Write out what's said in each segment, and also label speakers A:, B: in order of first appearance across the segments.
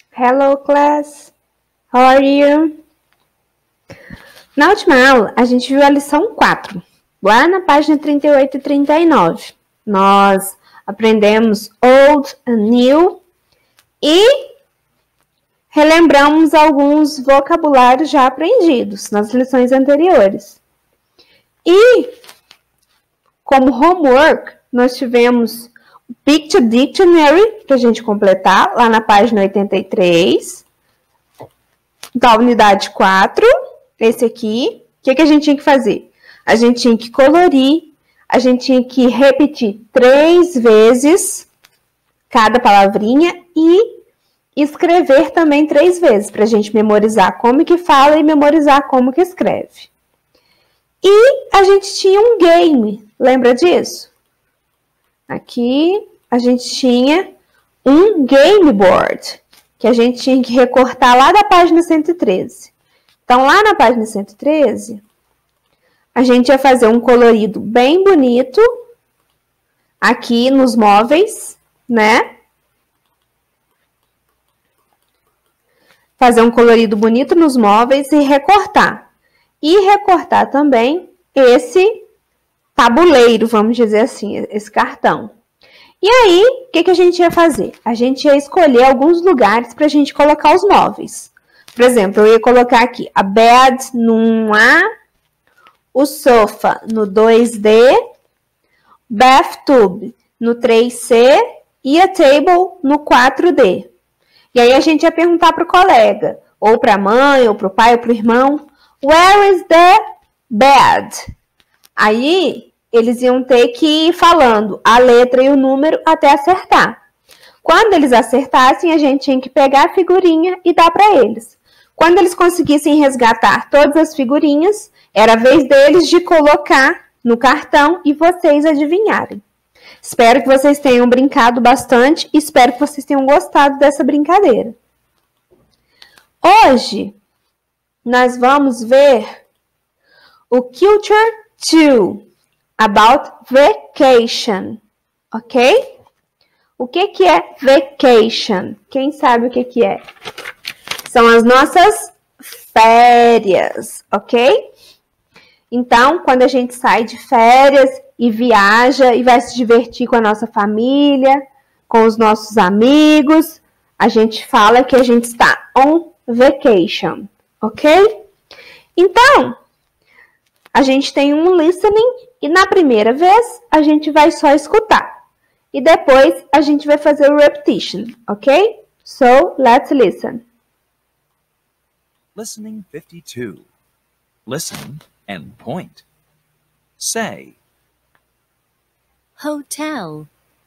A: Hello, class. How are you? Na última aula, a gente viu a lição 4, lá na página 38 e 39. Nós aprendemos old and new e relembramos alguns vocabulários já aprendidos nas lições anteriores. E, como homework, nós tivemos o Picture Dictionary, para a gente completar, lá na página 83, da unidade 4, esse aqui. O que a gente tinha que fazer? A gente tinha que colorir, a gente tinha que repetir 3 vezes cada palavrinha e escrever também 3 vezes, para a gente memorizar como que fala e memorizar como que escreve. E a gente tinha um game, lembra disso? Aqui a gente tinha um game board, que a gente tinha que recortar lá da página 113. Então, lá na página 113, a gente ia fazer um colorido bem bonito aqui nos móveis, né? Fazer um colorido bonito nos móveis e recortar. E recortar também esse tabuleiro, vamos dizer assim, esse cartão. E aí, o que a gente ia fazer? A gente ia escolher alguns lugares para a gente colocar os móveis. Por exemplo, eu ia colocar aqui a bed no 1A, o sofá no 2D, bathtub no 3C e a table no 4D. E aí a gente ia perguntar para o colega, ou para a mãe, ou para o pai, ou para o irmão, where is the bed? Aí eles iam ter que ir falando a letra e o número até acertar. Quando eles acertassem, a gente tinha que pegar a figurinha e dar para eles. Quando eles conseguissem resgatar todas as figurinhas, era a vez deles de colocar no cartão e vocês adivinharem. Espero que vocês tenham brincado bastante e espero que vocês tenham gostado dessa brincadeira. Hoje, nós vamos ver o Culture 2, about vacation, ok? O que é vacation? Quem sabe o que é? São as nossas férias, ok? Então, quando a gente sai de férias e viaja e vai se divertir com a nossa família, com os nossos amigos, a gente fala que a gente está on vacation, ok? Então, a gente tem um listening e na primeira vez a gente vai só escutar. E depois a gente vai fazer o repetition, ok? So, let's listen.
B: Listening 52. Listen and point. Say,
C: hotel,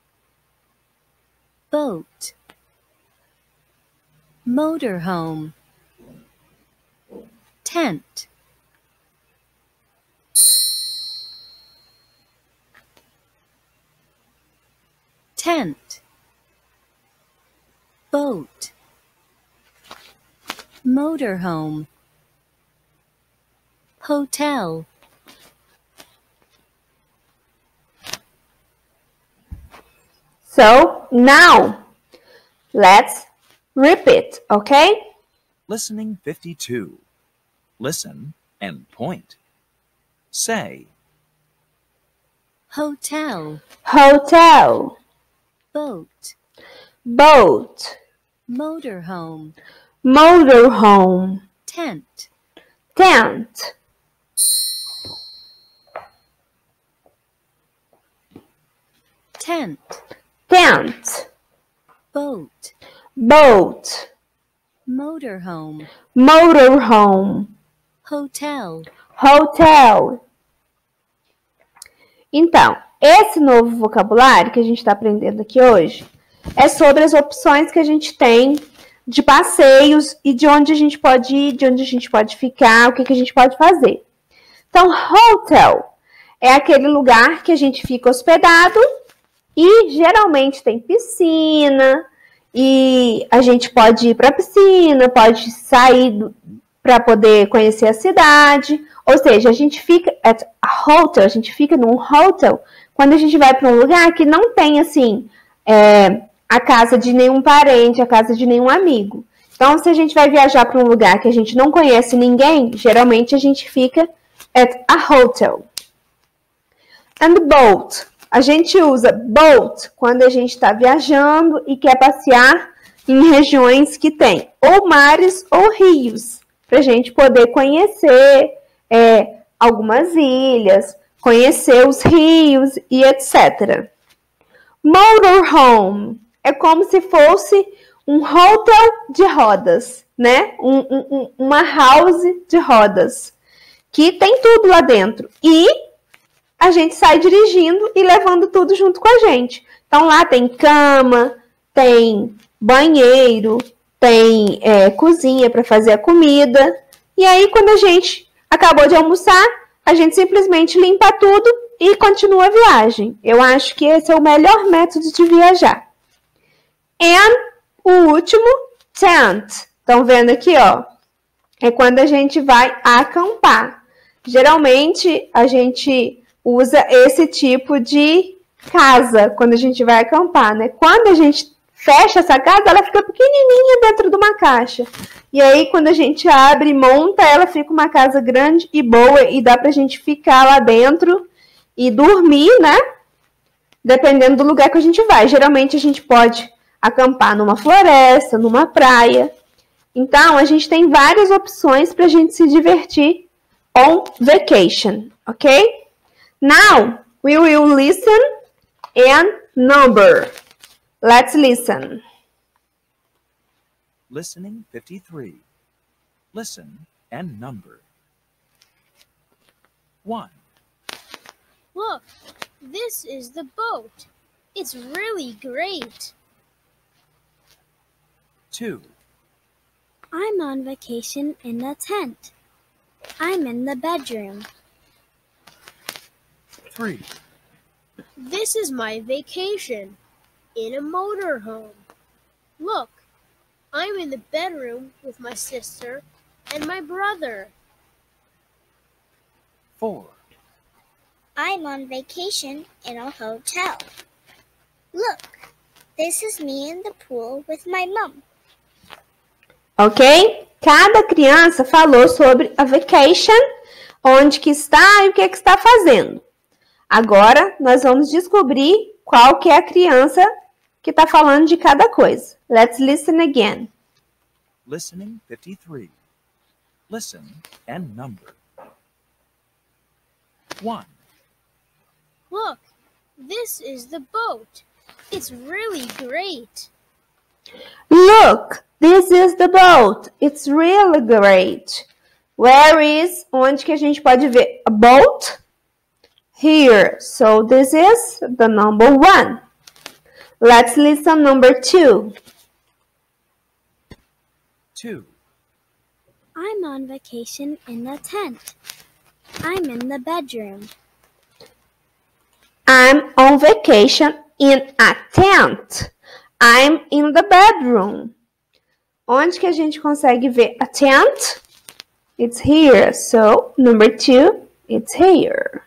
C: boat, motorhome, tent, tent, boat, motorhome, hotel.
A: So, now, let's repeat, okay?
B: listening 52. Listen and point. Say,
C: Hotel,
A: hotel,
C: boat,
A: boat,
C: motorhome,
A: motorhome,
C: tent,
A: tent,
C: tent,
A: tent,
C: boat,
A: boat,
C: motorhome,
A: motorhome,
C: hotel.
A: hotel. Então, esse novo vocabulário que a gente está aprendendo aqui hoje é sobre as opções que a gente tem de passeios e de onde a gente pode ir, de onde a gente pode ficar, o que a gente pode fazer. Então, hotel é aquele lugar que a gente fica hospedado e geralmente tem piscina e a gente pode ir para a piscina, pode sair para poder conhecer a cidade. Ou seja, a gente fica at a hotel, a gente fica num hotel quando a gente vai para um lugar que não tem, assim, a casa de nenhum parente, a casa de nenhum amigo. Então, se a gente vai viajar para um lugar que a gente não conhece ninguém, geralmente a gente fica at a hotel. And boat. A gente usa boat quando a gente está viajando e quer passear em regiões que tem ou mares ou rios, para a gente poder conhecer algumas ilhas, conhecer os rios e etc. Motorhome é como se fosse um hotel de rodas, né? Uma house de rodas, que tem tudo lá dentro. E a gente sai dirigindo e levando tudo junto com a gente. Então lá tem cama, tem banheiro, tem cozinha para fazer a comida. E aí quando a gente acabou de almoçar, a gente simplesmente limpa tudo e continua a viagem. Eu acho que esse é o melhor método de viajar. And o último, tent. Estão vendo aqui, ó? É quando a gente vai acampar. Geralmente, a gente usa esse tipo de casa quando a gente vai acampar, né? Quando a gente fecha essa casa, ela fica pequenininha dentro de uma caixa. E aí, quando a gente abre e monta, ela fica uma casa grande e boa e dá pra gente ficar lá dentro e dormir, né? Dependendo do lugar que a gente vai. Geralmente, a gente pode acampar numa floresta, numa praia. Então, a gente tem várias opções para a gente se divertir on vacation, ok? Now, we will listen and number. Let's listen.
B: Listening 53. Listen and number. 1,
D: Look, this is the boat. It's really great.
B: 2,
C: I'm on vacation in a tent. I'm in the bedroom.
B: 3,
D: This is my vacation in a motorhome. Look, I'm in the bedroom with my sister and my brother.
B: 4,
E: I'm on vacation in a hotel. Look, this is me in the pool with my mom.
A: Ok? Cada criança falou sobre a vacation, onde que está e o que está fazendo. Agora, nós vamos descobrir qual que é a criança que está falando de cada coisa. Let's listen again.
B: Listening 53. Listen and number. 1,
D: Look, this is the boat. It's really great.
A: Look, this is the boat. It's really great. Where is? Onde que a gente pode ver a boat? Here. So this is the number 1. Let's listen number 2.
B: 2,
C: I'm on vacation in a tent. I'm in the bedroom.
A: I'm on vacation in a tent. I'm in the bedroom. Onde que a gente consegue ver a tent? It's here. So, number 2, it's here.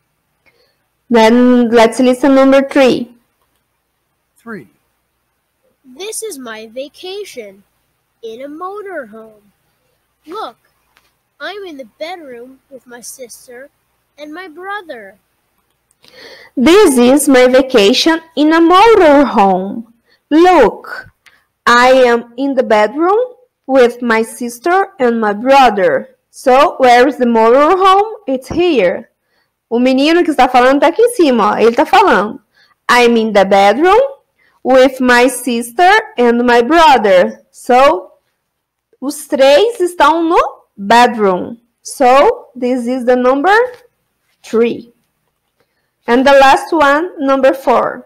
A: Then, let's listen number 3.
B: 3,
D: This is my vacation in a motorhome. Look, I'm in the bedroom with my sister and my brother.
A: This is my vacation in a motorhome. Look, I am in the bedroom with my sister and my brother. So, where is the motorhome? It's here. O menino que está falando está aqui em cima, ó. Ele está falando. I'm in the bedroom with my sister and my brother. So, os três estão no bedroom. So, this is the number 3. And the last one, number 4.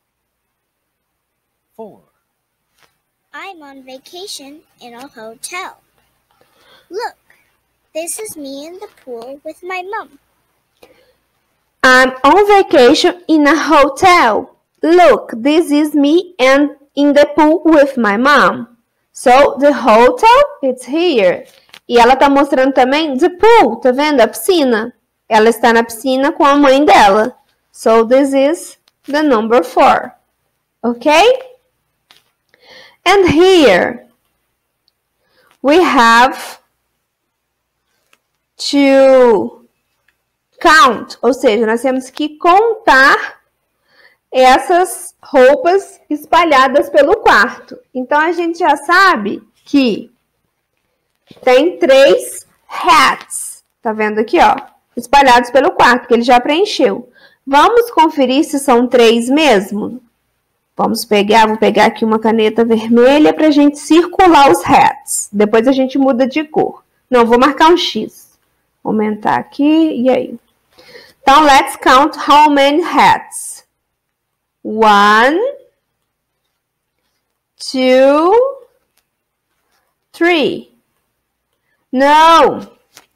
B: 4,
E: I'm on vacation in a hotel. Look, this is me in the pool with my mom.
A: I'm on vacation in a hotel. Look, this is me and in the pool with my mom. So, the hotel, it's here. E ela tá mostrando também the pool, tá vendo? A piscina. Ela está na piscina com a mãe dela. So, this is the number 4. Okay? And here, we have to count, ou seja, nós temos que contar essas roupas espalhadas pelo quarto. Então, a gente já sabe que tem 3 hats, tá vendo aqui, ó, espalhados pelo quarto, que ele já preencheu. Vamos conferir se são 3 mesmo? Vou pegar aqui uma caneta vermelha para a gente circular os hats. Depois a gente muda de cor. Não, vou marcar um X. Vou aumentar aqui, e aí? Então, let's count how many hats. 1, 2, 3. No.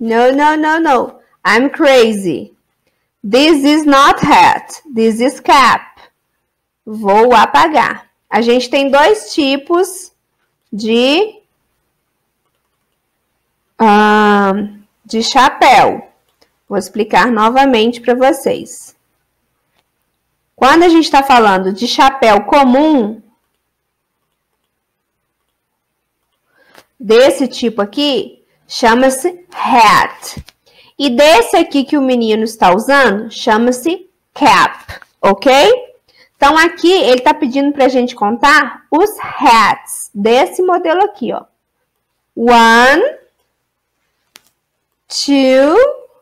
A: I'm crazy. This is not hat. This is cap. Vou apagar. A gente tem 2 tipos de chapéu. Vou explicar novamente para vocês. Quando a gente está falando de chapéu comum, desse tipo aqui, chama-se hat. E desse aqui que o menino está usando, chama-se cap, ok? Então, aqui, ele está pedindo para a gente contar os hats desse modelo aqui, ó. 1, 2,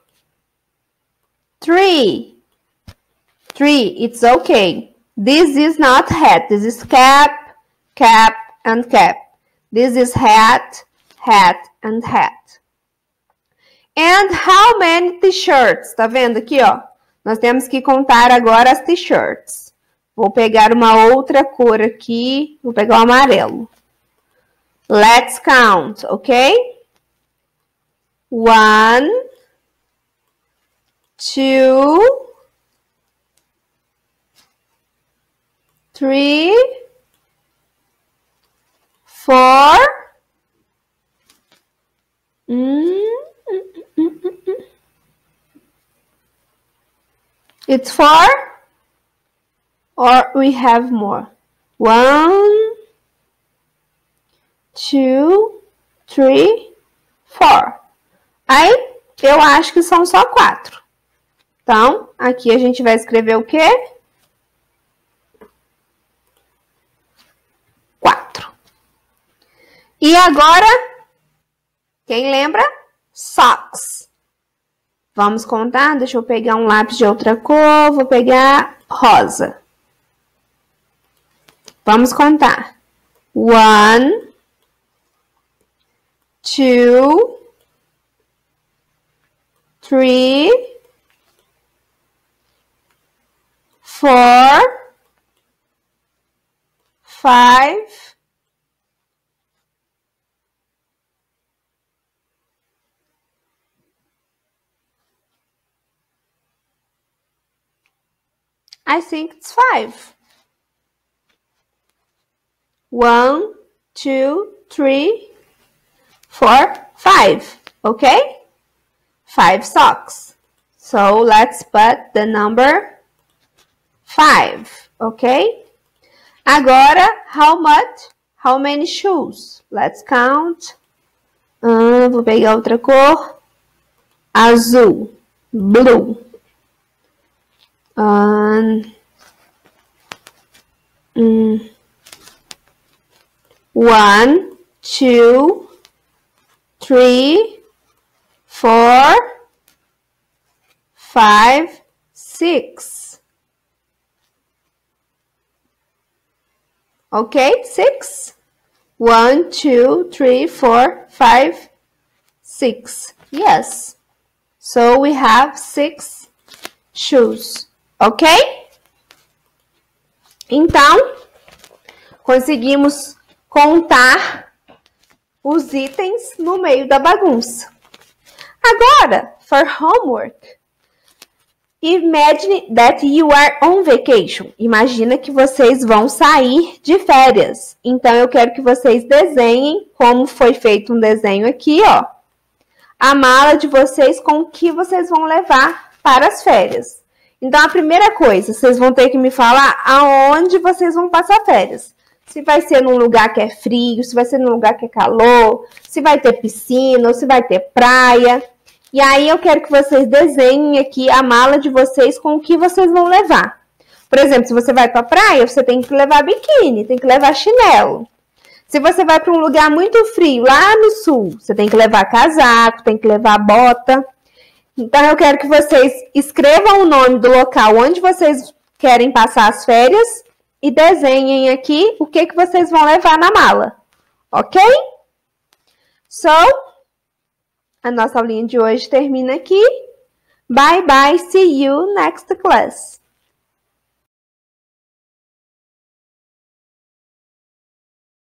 A: 3. 3, it's okay. This is not hat. This is cap, cap, and cap. This is hat, hat, and hat. And how many t-shirts? Tá vendo aqui, ó? Nós temos que contar agora as t-shirts. Vou pegar uma outra cor aqui. Vou pegar o amarelo. Let's count, ok? 1, 2, 3, 4. It's 4? Or we have more? 1, 2, 3, 4. Aí, eu acho que são só 4. Então, aqui a gente vai escrever o quê? 4. E agora, quem lembra? Socks. Vamos contar? Deixa eu pegar um lápis de outra cor. Vou pegar rosa. Vamos contar. 1, 2, 3, 4, 5, 5. 1, 2, 3, 4, 5. Okay? 5 socks. So let's put the number 5. Okay? Agora, how much? How many shoes? Let's count. Vou pegar outra cor. Azul. Blue. 1, 2, 3, 4, 5, 6. Okay, 6. 1, 2, 3, 4, 5, 6. Yes. So we have 6 shoes. Ok? Então, conseguimos contar os itens no meio da bagunça. Agora, for homework, imagine that you are on vacation. Imagina que vocês vão sair de férias. Então, eu quero que vocês desenhem, como foi feito um desenho aqui, ó, a mala de vocês com o que vocês vão levar para as férias. Então, a primeira coisa, vocês vão ter que me falar aonde vocês vão passar férias. Se se vai ser num lugar que é frio, se vai ser num lugar que é calor, se vai ter piscina ou se vai ter praia. E aí eu quero que vocês desenhem aqui a mala de vocês com o que vocês vão levar. Por exemplo, se você vai para a praia, você tem que levar biquíni, tem que levar chinelo. Se você vai para um lugar muito frio, lá no sul, você tem que levar casaco, tem que levar bota. Então, eu quero que vocês escrevam o nome do local onde vocês querem passar as férias e desenhem aqui o que vocês vão levar na mala. Ok? So, a nossa aulinha de hoje termina aqui. Bye, bye. See you next class.